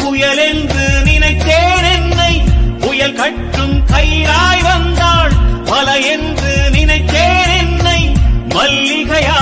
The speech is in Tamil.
புயல் என்று நினைத்தேன் என்னை புயல் கட்டும் கயிறாய் வந்தாள் மலை என்று நினைத்தேன் என்னை மல்லிகையா